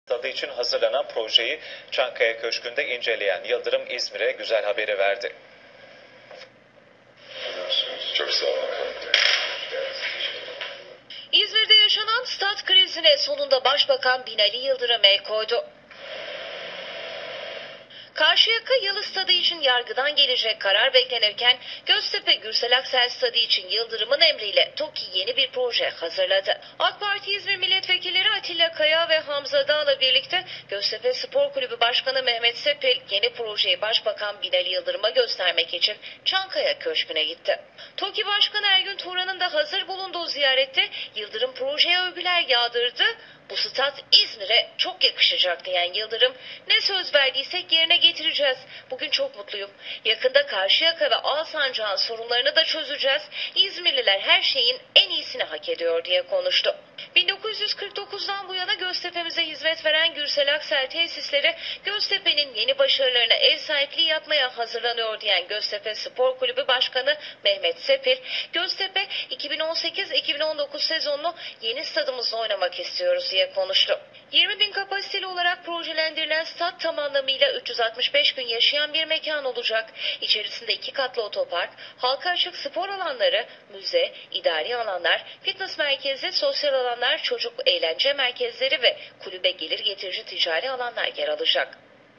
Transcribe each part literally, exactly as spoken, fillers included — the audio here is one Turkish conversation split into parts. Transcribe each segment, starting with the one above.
Stadı için hazırlanan projeyi Çankaya Köşkü'nde inceleyen Yıldırım İzmir'e güzel haberi verdi. Çok sağ olun. İzmir'de yaşanan stat krizine sonunda Başbakan Binali Yıldırım el koydu. Karşıyaka Yalı Stadı için yargıdan gelecek karar beklenirken Göztepe Gürsel Aksel Stadı için Yıldırım'ın emriyle TOKİ yeni bir proje hazırladı. AK Parti İzmir Milletvekilleri Atilla Kaya ve Hamza Dağ'la birlikte Göztepe Spor Kulübü Başkanı Mehmet Sepil yeni projeyi Başbakan Binali Yıldırım'a göstermek için Çankaya Köşkü'ne gitti. TOKİ Başkanı Ergün Turan'ın da hazır bulunduğu ziyarette Yıldırım projeye övgüler yağdırdı. Bu stat İzmir'e çok yakışacak diyen Yıldırım, ne söz verdiysek yerine getireceğiz. Bugün çok mutluyum. Yakında Karşıyaka ve Alsancak'ın sorunlarını da çözeceğiz. İzmirliler her şeyin en iyisini hak ediyor diye konuştu. bin dokuz yüz kırk dokuzdan bu yana Göztepe'mize hizmet veren Gürsel Aksel tesisleri Göztepe'nin yeni başarılarına ev sahipliği yapmaya hazırlanıyor diyen Göztepe Spor Kulübü Başkanı Mehmet Sepil, Göztepe iki bin on sekiz iki bin on dokuz sezonunu yeni stadımızda oynamak istiyoruz diye konuştu. yirmi bin kapasiteli olarak projelendirilen stat tam anlamıyla üç yüz altmış beş gün yaşayan bir mekan olacak. İçerisinde iki katlı otopark, halka açık spor alanları, müze, idari alanlar, fitness merkezi, sosyal alanlar, çocuk eğlence merkezleri ve kulübe gelir getirici ticari alanlar yer alacak.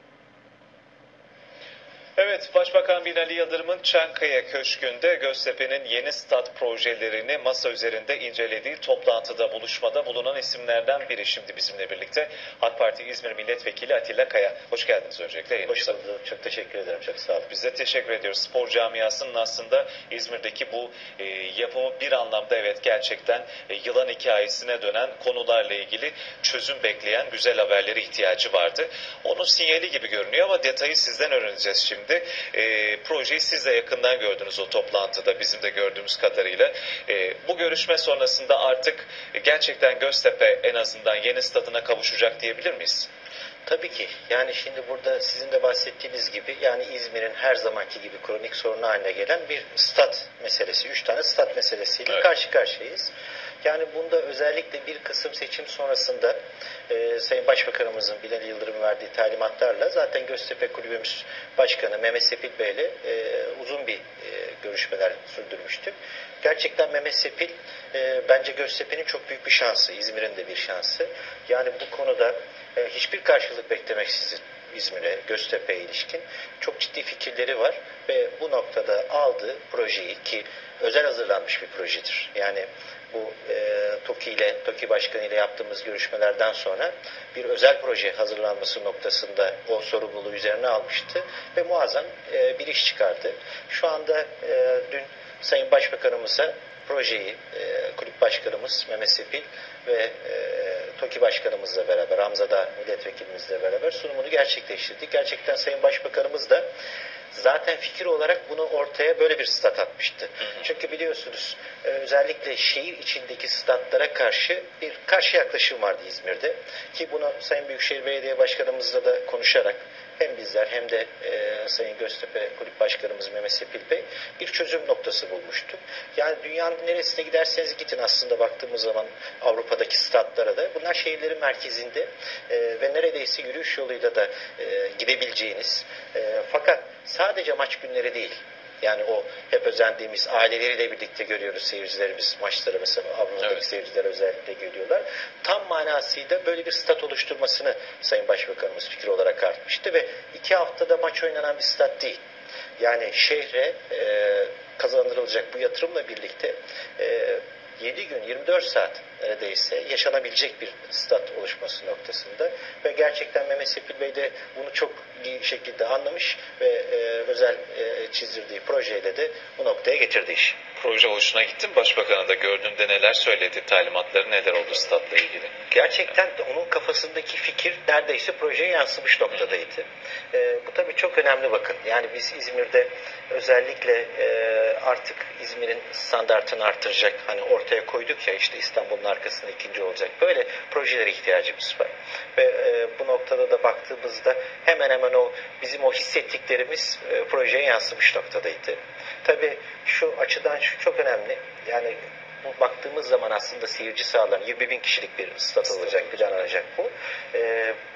Evet, Başbakan Binali Yıldırım'ın Çankaya Köşkü'nde Göztepe'nin yeni stat projelerini masa üzerinde incelediği toplantıda buluşmada bulunan isimlerden biri şimdi bizimle birlikte. AK Parti İzmir Milletvekili Atilla Kaya. Hoş geldiniz öncelikle. Hoş bulduk. Çok teşekkür ederim. Çok sağ olun. Biz de teşekkür ediyoruz. Spor camiasının aslında İzmir'deki bu e, yapımı bir anlamda evet gerçekten e, yılan hikayesine dönen konularla ilgili çözüm bekleyen güzel haberlere ihtiyacı vardı. Onun sinyali gibi görünüyor ama detayı sizden öğreneceğiz şimdi. E, projeyi siz de yakından gördünüz o toplantıda bizim de gördüğümüz kadarıyla. E, bu görüşme sonrasında artık gerçekten Göztepe en azından yeni stadına kavuşacak diyebilir miyiz? Tabii ki. Yani şimdi burada sizin de bahsettiğiniz gibi yani İzmir'in her zamanki gibi kronik sorunu haline gelen bir stat meselesi. Üç tane stat meselesiyle evet. karşı karşıyayız. Yani bunda özellikle bir kısım seçim sonrasında e, Sayın Başbakanımızın Binali Yıldırım verdiği talimatlarla zaten Göztepe Kulübümüz Başkanı Mehmet Sepil Bey ile e, uzun bir e, görüşmeler sürdürmüştük. Gerçekten Mehmet Sepil e, bence Göztepe'nin çok büyük bir şansı, İzmir'in de bir şansı. Yani bu konuda e, hiçbir karşılık beklemeksizin İzmir'e, Göztepe'ye ilişkin çok ciddi fikirleri var ve bu noktada aldığı projeyi ki özel hazırlanmış bir projedir. Yani bu e, TOKİ ile, TOKİ Başkanı ile yaptığımız görüşmelerden sonra bir özel proje hazırlanması noktasında o sorumluluğu üzerine almıştı ve muazzam e, bir iş çıkardı. Şu anda e, dün Sayın Başbakanımıza projeyi e, kulüp başkanımız Mehmet Sepil ve e, TOKİ Başkanımızla beraber, Hamza Dağ milletvekilimizle beraber sunumunu gerçekleştirdik. Gerçekten Sayın Başbakanımız da zaten fikir olarak bunu ortaya böyle bir stat atmıştı. Çünkü biliyorsunuz özellikle şehir içindeki statlara karşı bir karşı yaklaşım vardı İzmir'de. Ki bunu Sayın Büyükşehir Belediye Başkanımızla da konuşarak hem bizler hem de e, Sayın Göztepe Kulüp Başkanımız Mehmet Sepil Bey bir çözüm noktası bulmuştuk. Yani dünyanın neresine giderseniz gidin aslında baktığımız zaman Avrupa'daki statlara da bunlar şehirlerin merkezinde e, ve neredeyse yürüyüş yoluyla da e, gidebileceğiniz e, fakat sadece maç günleri değil. Yani o hep özendiğimiz aileleriyle birlikte görüyoruz seyircilerimiz maçları mesela Avrupa'daki evet. seyirciler özellikle görüyorlar. Tam manasıyla böyle bir stat oluşturmasını Sayın Başbakanımız fikir olarak artmıştı ve iki haftada maç oynanan bir stat değil. Yani şehre e, kazandırılacak bu yatırımla birlikte e, yedi gün yirmi dört saat neredeyse yaşanabilecek bir stat oluşması noktasında ve gerçekten Mehmet Sepil Bey de bunu çok iyi şekilde anlamış ve e, özel e, çizdirdiği projeyle de bu noktaya getirdi iş. Proje hoşuna gitti mi? Başbakan'a da gördüğünde neler söyledi? Talimatları neler oldu statla ilgili? Gerçekten onun kafasındaki fikir neredeyse projeye yansımış noktadaydı. E, bu tabii çok önemli bakın. Yani biz İzmir'de özellikle e, artık İzmir'in standartını artıracak hani ortaya koyduk ya işte İstanbul'un arkasında ikinci olacak. Böyle projelere ihtiyacımız var. Ve e, bu noktada da baktığımızda hemen hemen o bizim o hissettiklerimiz e, projeye yansımış noktadaydı. Tabii şu açıdan şu çok önemli. Yani bu baktığımız zaman aslında seyirci sahalarının yirmi bin kişilik bir stat olacak, planlanacak bu. E,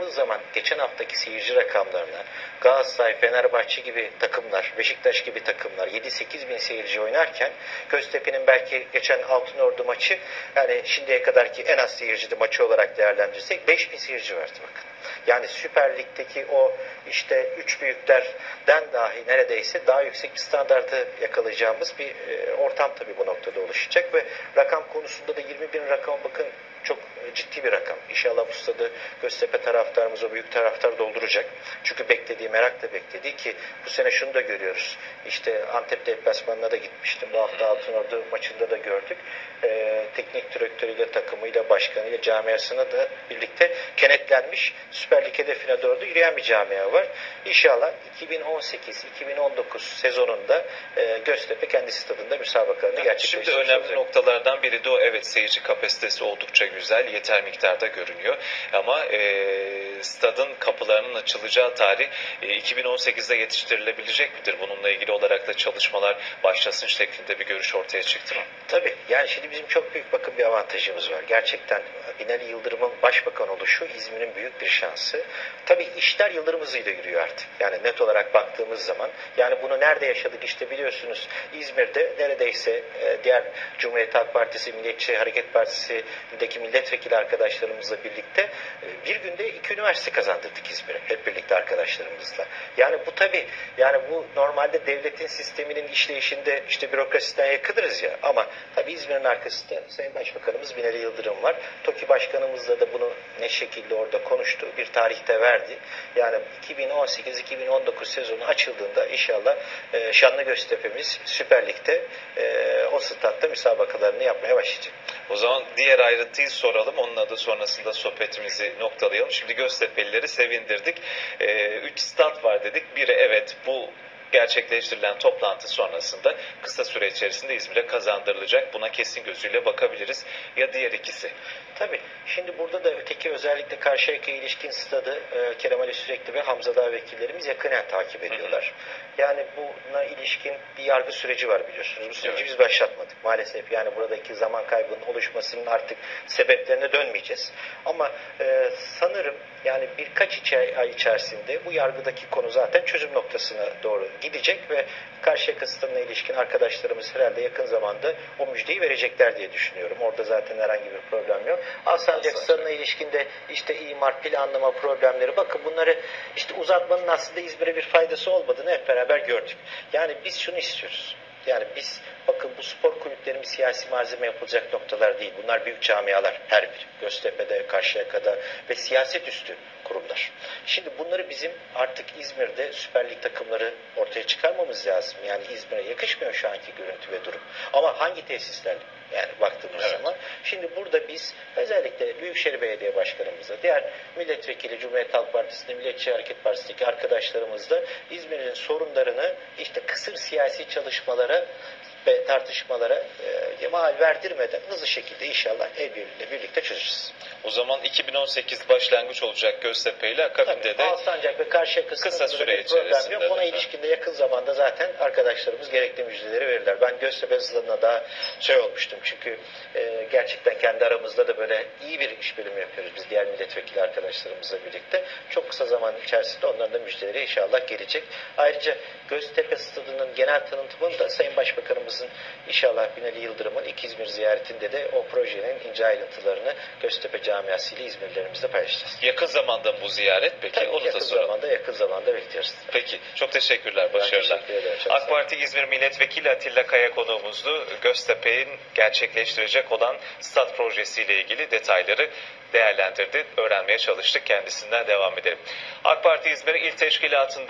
baktığınız zaman geçen haftaki seyirci rakamlarına Galatasaray, Fenerbahçe gibi takımlar, Beşiktaş gibi takımlar yedi sekiz bin seyirci oynarken Göztepe'nin belki geçen Altınordu maçı, yani şimdiye kadarki en az seyircili maçı olarak değerlendirirsek beş bin seyirci vardı bakın. Yani Süper Lig'deki o işte üç büyüklerden dahi neredeyse daha yüksek bir standartı yakalayacağımız bir e, ortam tabii bu noktada oluşacak ve rakam konusunda da yirmi bin rakam bakın çok ciddi bir rakam. İnşallah bu stadı Göztepe taraftarımız, o büyük taraftar dolduracak. Çünkü beklediği, merakla beklediği ki bu sene şunu da görüyoruz. İşte Antep deplasmanına da gitmiştim. Bu hafta Altınordu maçında da gördük. Ee, teknik direktörüyle, takımıyla, başkanıyla, camiasına da birlikte kenetlenmiş Süper Lig hedefine doğru yürüyen bir camia var. İnşallah iki bin on sekiz iki bin on dokuz sezonunda e, Göztepe kendi stadında müsabakalarını gerçekleştirecek. Şimdi önemli olacak noktalardan biri de o. Evet, seyirci kapasitesi oldukça güzel, yeter miktarda görünüyor. Ama e, stadın kapılarının açılacağı tarih e, iki bin on sekizde yetiştirilebilecek midir? Bununla ilgili olarak da çalışmalar başlasın şeklinde bir görüş ortaya çıktı mı? Tabii. Yani şimdi bizim çok büyük bakın bir avantajımız var. Gerçekten Binali Yıldırım'ın başbakan oluşu İzmir'in büyük bir şansı. Tabii işler Yıldırım hızıyla yürüyor artık. Yani net olarak baktığımız zaman. Yani bunu nerede yaşadık işte biliyorsunuz. İzmir'de neredeyse diğer Cumhuriyet Halk Partisi, Milliyetçi Hareket Partisi'ndeki milletvekili arkadaşlarımızla birlikte bir günde iki üniversite kazandırdık İzmir'e. Hep birlikte arkadaşlarımızla. Yani bu tabii, yani bu normalde devletin sisteminin işleyişinde işte bürokrasiden yakınırız ya, ama tabii İzmir'in arkasında Sayın Başbakanımız Binali Yıldırım var. TOKİ Başkanımızla da bunu ne şekilde orada konuştu, bir tarihte verdi. Yani iki bin on sekiz iki bin on dokuz sezonu açıldığında inşallah e, Şanlı Göztepe'miz Süper Lig'de e, o statta müsabakalarını yapmaya başlayacak. O zaman diğer ayrıntıyı soralım. Onunla da sonrasında sohbetimizi noktalayalım. Şimdi Göztepe'lileri sevindirdik. E, üç stat var dedik. Biri evet bu gerçekleştirilen toplantı sonrasında kısa süre içerisinde İzmir'e kazandırılacak. Buna kesin gözüyle bakabiliriz. Ya diğer ikisi? Tabii. Şimdi burada da öteki özellikle Karşıyaka'ya ilişkin stadı e, Kerem Ali Sürekli ve Hamza Dağ vekillerimiz yakinen takip ediyorlar. Hı hı. Yani buna ilişkin bir yargı süreci var biliyorsunuz. Bu süreci evet. biz başlatmadık maalesef. Yani buradaki zaman kaybının oluşmasının artık sebeplerine dönmeyeceğiz. Ama e, sanırım yani birkaç ay içerisinde bu yargıdaki konu zaten çözüm noktasına doğru gidecek ve Karşıyaka stadına ilişkin arkadaşlarımız herhalde yakın zamanda o müjdeyi verecekler diye düşünüyorum. Orada zaten herhangi bir problem yok. Alsancak stadına ilişkinde işte imar, planlama problemleri, bakın bunları işte uzatmanın aslında İzmir'e bir faydası olmadığını hep beraber gördük. Yani biz şunu istiyoruz. Yani biz bakın bu spor kulüplerimiz siyasi malzeme yapılacak noktalar değil. Bunlar büyük camialar her biri. Göztepe'de, Karşıyaka'da ve siyaset üstü kurumlar. Şimdi bunları bizim artık İzmir'de Süper Lig takımları ortaya çıkarmamız lazım. Yani İzmir'e yakışmıyor şu anki görüntü ve durum. Ama hangi tesislerle? Yani baktığımız evet. zaman. Şimdi burada biz özellikle Büyükşehir Belediye Başkanımızla, diğer milletvekili Cumhuriyet Halk Partisi'nde, Milliyetçi Hareket Partisi'ndeki arkadaşlarımızla İzmir'in sorunlarını işte kısır siyasi çalışmalara ve tartışmalara e, mal verdirmeden hızlı şekilde inşallah el birliğiyle birlikte çözeceğiz. O zaman iki bin on sekiz başlangıç olacak Göztepe ile, akabinde de Alsancak ve Karşıyaka kısa süre içerisinde yok. Ona ilişkinde yakın zamanda zaten arkadaşlarımız gerekli müjdeleri verirler. Ben Göztepe stadına daha şey olmuştum çünkü e, gerçekten kendi aramızda da böyle iyi bir işbirliği yapıyoruz biz diğer milletvekili arkadaşlarımızla birlikte. Çok kısa zaman içerisinde onların da müjdeleri inşallah gelecek. Ayrıca Göztepe stadının genel tanıtımını da Sayın Başbakanımızın inşallah Binali Yıldırım'ın ilk İzmir ziyaretinde de o projenin ince ayrıntılarını Göztepe camiası ile İzmirlilerimizle paylaşacağız. Yakın zamanda bu ziyaret peki? Tabii, onu yakın da soralım. zamanda yakın zamanda bekliyoruz. Peki. Çok teşekkürler. Başarılar. Teşekkür ederim, AK Parti İzmir Milletvekili Atilla Kaya konuğumuzdu. Göztepe'nin gerçekleştirecek olan stat projesiyle ilgili detayları değerlendirdi. Öğrenmeye çalıştık. Kendisinden devam edelim. AK Parti İzmir İl Teşkilatı'nda